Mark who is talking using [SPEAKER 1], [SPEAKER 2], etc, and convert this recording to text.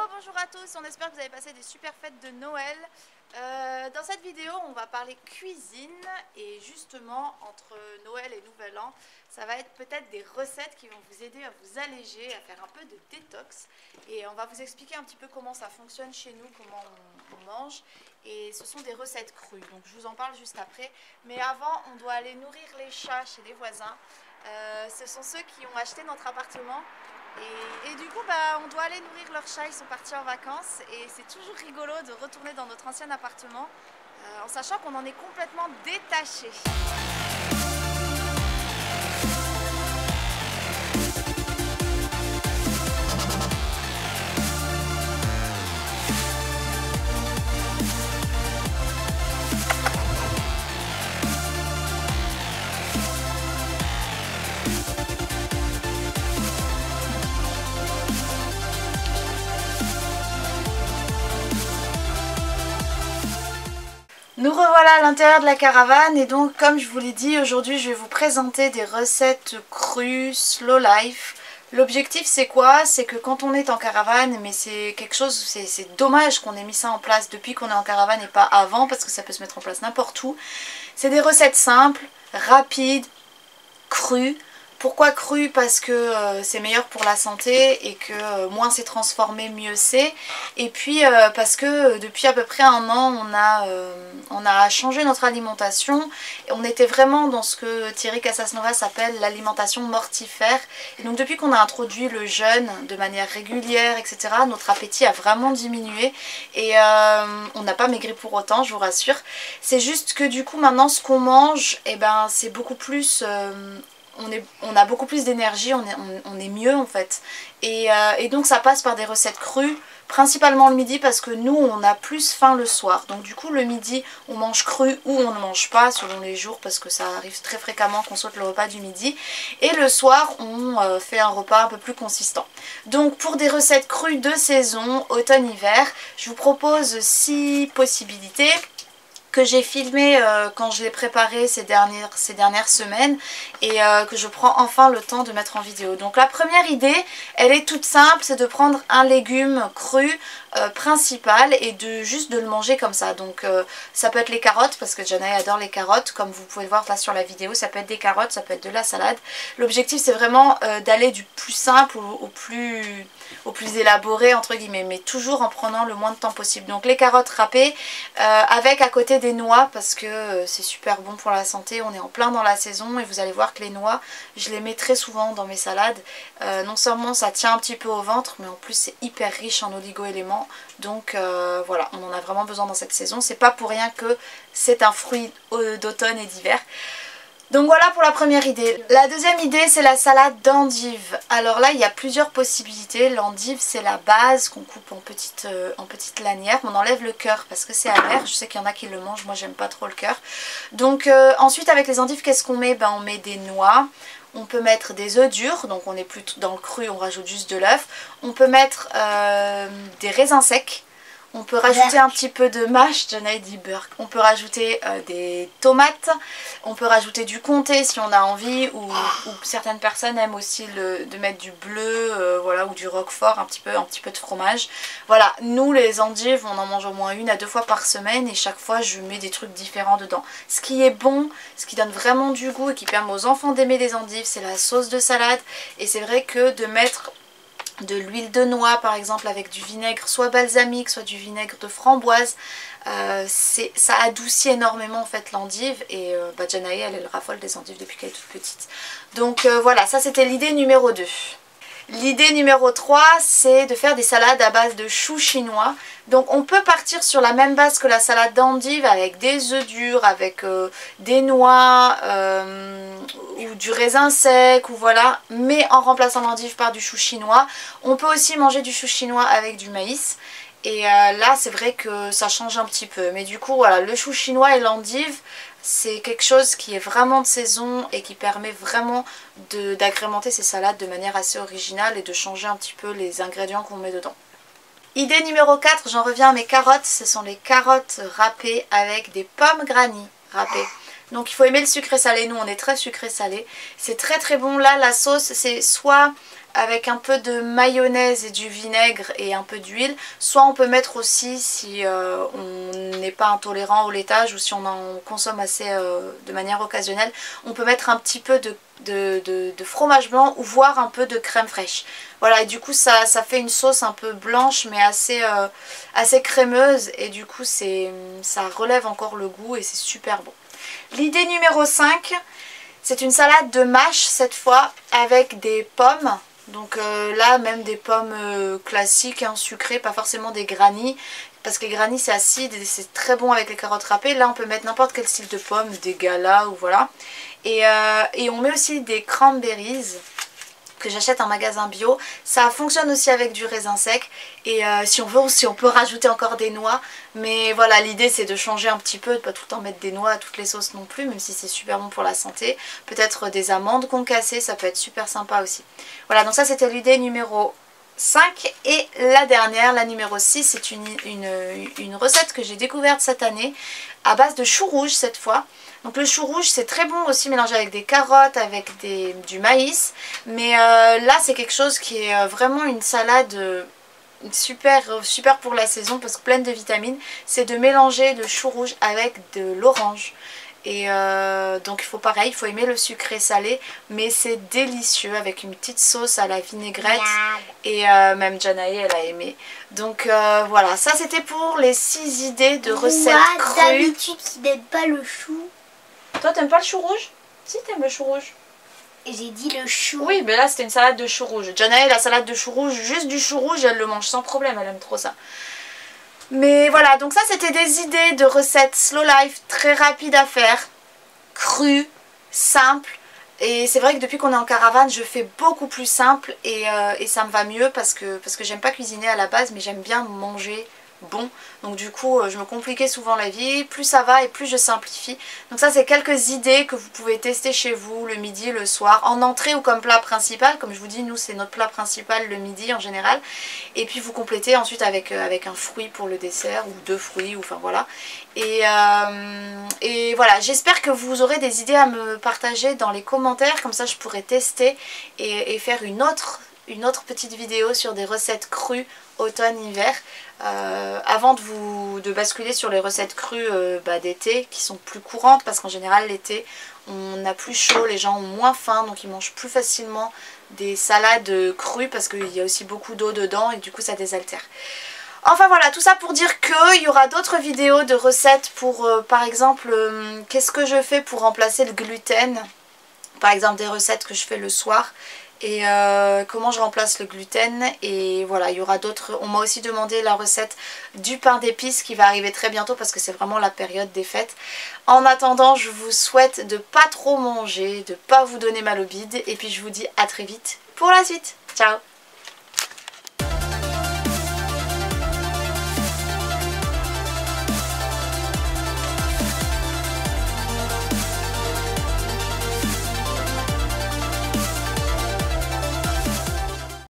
[SPEAKER 1] bonjour à tous, on espère que vous avez passé des super fêtes de Noël. Dans cette vidéo, on va parler cuisine et justement, entre Noël et Nouvel An, ça va être peut-être des recettes qui vont vous aider à vous alléger, à faire un peu de détox. Et on va vous expliquer un petit peu comment ça fonctionne chez nous, comment on mange. Et ce sont des recettes crues, donc je vous en parle juste après. Mais avant, on doit aller nourrir les chats chez les voisins. Ce sont ceux qui ont acheté notre appartement. Et du coup, on doit aller nourrir leurs chats, ils sont partis en vacances et c'est toujours rigolo de retourner dans notre ancien appartement en sachant qu'on en est complètement détaché. Nous revoilà à l'intérieur de la caravane et donc comme je vous l'ai dit, aujourd'hui je vais vous présenter des recettes crues, slow life. L'objectif c'est quoi? C'est que quand on est en caravane, mais c'est quelque chose, c'est dommage qu'on ait mis ça en place depuis qu'on est en caravane et pas avant parce que ça peut se mettre en place n'importe où. C'est des recettes simples, rapides, crues. Pourquoi cru? Parce que c'est meilleur pour la santé et que moins c'est transformé, mieux c'est. Et puis parce que depuis à peu près un an, on a changé notre alimentation. Et on était vraiment dans ce que Thierry Casasnovas appelle l'alimentation mortifère. Et donc depuis qu'on a introduit le jeûne de manière régulière, etc., notre appétit a vraiment diminué. Et on n'a pas maigri pour autant, je vous rassure. C'est juste que du coup maintenant ce qu'on mange, eh ben, c'est beaucoup plus... on a beaucoup plus d'énergie, on est mieux en fait. Et donc ça passe par des recettes crues, principalement le midi parce que nous on a plus faim le soir. Donc du coup le midi on mange cru ou on ne mange pas selon les jours parce que ça arrive très fréquemment qu'on saute le repas du midi. Et le soir on fait un repas un peu plus consistant. Donc pour des recettes crues de saison, automne-hiver, je vous propose 6 possibilités que j'ai filmé quand je l'ai préparé ces dernières semaines et que je prends enfin le temps de mettre en vidéo. Donc la première idée, elle est toute simple, c'est de prendre un légume cru principal et juste de le manger comme ça. Donc ça peut être les carottes parce que Janae adore les carottes, comme vous pouvez le voir là sur la vidéo, ça peut être des carottes, ça peut être de la salade. L'objectif c'est vraiment d'aller du plus simple au plus élaboré entre guillemets, mais toujours en prenant le moins de temps possible. Donc les carottes râpées avec à côté des noix parce que c'est super bon pour la santé, on est en plein dans la saison et vous allez voir que les noix, je les mets très souvent dans mes salades. Non seulement ça tient un petit peu au ventre, mais en plus c'est hyper riche en oligo-éléments. Donc voilà, on en a vraiment besoin dans cette saison. C'est pas pour rien que c'est un fruit d'automne et d'hiver. Donc voilà pour la première idée. La deuxième idée c'est la salade d'endive. Alors là il y a plusieurs possibilités. L'endive c'est la base qu'on coupe en petites lanières. On enlève le cœur parce que c'est amer. Je sais qu'il y en a qui le mangent, moi j'aime pas trop le cœur. Donc ensuite avec les endives qu'est-ce qu'on met? On met des noix. On peut mettre des œufs durs, donc on est plus dans le cru, on rajoute juste de l'œuf. On peut mettre des raisins secs. On peut rajouter un petit peu de mâche, Janae dit burk. On peut rajouter des tomates, on peut rajouter du comté si on a envie, ou certaines personnes aiment aussi de mettre du bleu, voilà, ou du roquefort, un petit peu de fromage. Voilà, nous les endives, on en mange au moins 1 à 2 fois par semaine et chaque fois je mets des trucs différents dedans. Ce qui est bon, ce qui donne vraiment du goût et qui permet aux enfants d'aimer les endives, c'est la sauce de salade. Et c'est vrai que de mettre de l'huile de noix par exemple avec du vinaigre soit balsamique soit du vinaigre de framboise, ça adoucit énormément en fait l'endive et Janae elle raffole des endives depuis qu'elle est toute petite. Donc voilà, ça c'était l'idée numéro 2. L'idée numéro 3 c'est de faire des salades à base de choux chinois. Donc on peut partir sur la même base que la salade d'endive avec des œufs durs, avec des noix ou du raisin sec ou voilà, mais en remplaçant l'endive par du chou chinois. On peut aussi manger du chou chinois avec du maïs. Et là c'est vrai que ça change un petit peu. Mais du coup voilà, le chou chinois et l'endive c'est quelque chose qui est vraiment de saison et qui permet vraiment d'agrémenter ces salades de manière assez originale et de changer un petit peu les ingrédients qu'on met dedans. Idée numéro 4, j'en reviens à mes carottes. Ce sont les carottes râpées avec des pommes granny râpées. Donc il faut aimer le sucré salé, nous on est très sucré salé. C'est très très bon. Là la sauce c'est soit avec un peu de mayonnaise et du vinaigre et un peu d'huile, soit on peut mettre aussi, si on n'est pas intolérant au laitage ou si on en consomme assez de manière occasionnelle, on peut mettre un petit peu de fromage blanc ou voire un peu de crème fraîche. Voilà, et du coup ça fait une sauce un peu blanche mais assez crémeuse, et du coup ça relève encore le goût et c'est super bon. L'idée numéro 5, c'est une salade de mâche cette fois avec des pommes. Donc là même des pommes classiques, hein, sucrées, pas forcément des granny, parce que les granny c'est acide et c'est très bon avec les carottes râpées. Là on peut mettre n'importe quel style de pommes, des galas ou voilà. Et on met aussi des cranberries que j'achète en magasin bio. Ça fonctionne aussi avec du raisin sec, et si on veut aussi on peut rajouter encore des noix, mais voilà, l'idée c'est de changer un petit peu, de pas tout le temps mettre des noix à toutes les sauces non plus, même si c'est super bon pour la santé. Peut-être des amandes concassées, ça peut être super sympa aussi. Voilà, donc ça c'était l'idée numéro 5, et la dernière, la numéro 6, c'est une recette que j'ai découverte cette année à base de chou rouge cette fois. Donc le chou rouge c'est très bon aussi mélangé avec des carottes, avec du maïs. Mais là c'est quelque chose qui est vraiment une salade super pour la saison parce que pleine de vitamines. C'est de mélanger le chou rouge avec de l'orange. Et donc il faut pareil, il faut aimer le sucré salé, mais c'est délicieux avec une petite sauce à la vinaigrette. Et même Janae elle a aimé. Donc voilà, ça c'était pour les 6 idées de recettes crues.
[SPEAKER 2] D'habitude qui n'aime pas le chou.
[SPEAKER 1] Toi t'aimes pas le chou rouge? Si, t'aimes le chou rouge.
[SPEAKER 2] J'ai dit le chou.
[SPEAKER 1] Oui, mais là c'était une salade de chou rouge. Janae, la salade de chou rouge, juste du chou rouge, elle le mange sans problème, elle aime trop ça. Mais voilà, donc ça c'était des idées de recettes slow life très rapides à faire, crues, simples. Et c'est vrai que depuis qu'on est en caravane, je fais beaucoup plus simple, et ça me va mieux parce que j'aime pas cuisiner à la base, mais j'aime bien manger bon. Donc du coup je me compliquais souvent la vie, plus ça va et plus je simplifie. Donc ça c'est quelques idées que vous pouvez tester chez vous le midi, le soir, en entrée ou comme plat principal. Comme je vous dis, nous c'est notre plat principal le midi en général. Et puis vous complétez ensuite avec un fruit pour le dessert, ou 2 fruits, ou enfin voilà. Et voilà, j'espère que vous aurez des idées à me partager dans les commentaires, comme ça je pourrai tester et faire une autre petite vidéo sur des recettes crues automne-hiver, avant de basculer sur les recettes crues d'été qui sont plus courantes, parce qu'en général l'été on a plus chaud, les gens ont moins faim, donc ils mangent plus facilement des salades crues parce qu'il y a aussi beaucoup d'eau dedans et du coup ça désaltère. Enfin voilà, tout ça pour dire qu'il y aura d'autres vidéos de recettes pour par exemple qu'est-ce que je fais pour remplacer le gluten, par exemple des recettes que je fais le soir. Et comment je remplace le gluten. Et voilà, il y aura d'autres. On m'a aussi demandé la recette du pain d'épices qui va arriver très bientôt parce que c'est vraiment la période des fêtes. En attendant, je vous souhaite de pas trop manger, de pas vous donner mal au bide. Et puis je vous dis à très vite pour la suite. Ciao!